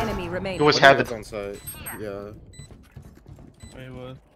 enemy He remaining. was One heaven. was on site. Yeah. Wait, what?